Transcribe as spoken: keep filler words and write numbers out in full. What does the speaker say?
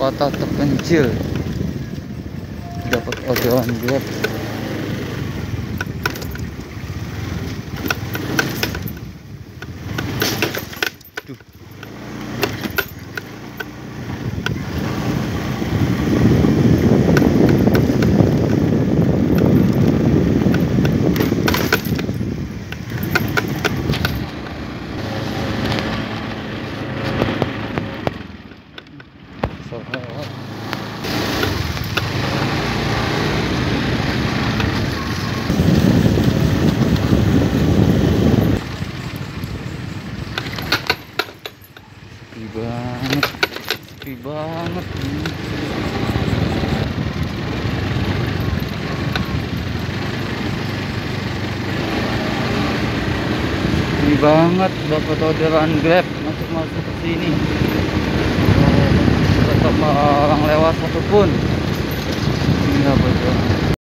kota terpencil dapat orderan Grab. Duh. Sepi banget, sepi banget. Sepi banget, dapat orderan Grab masuk-masuk ke sini. Tetap orang lewat satupun. Ini apa